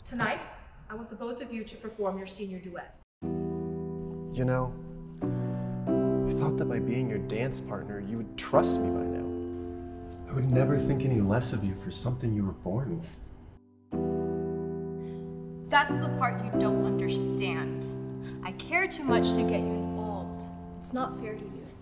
Tonight, I want the both of you to perform your senior duet. You know, I thought that by being your dance partner, you would trust me by now. I would never think any less of you for something you were born with. That's the part you don't understand. I care too much to get you involved. It's not fair to you.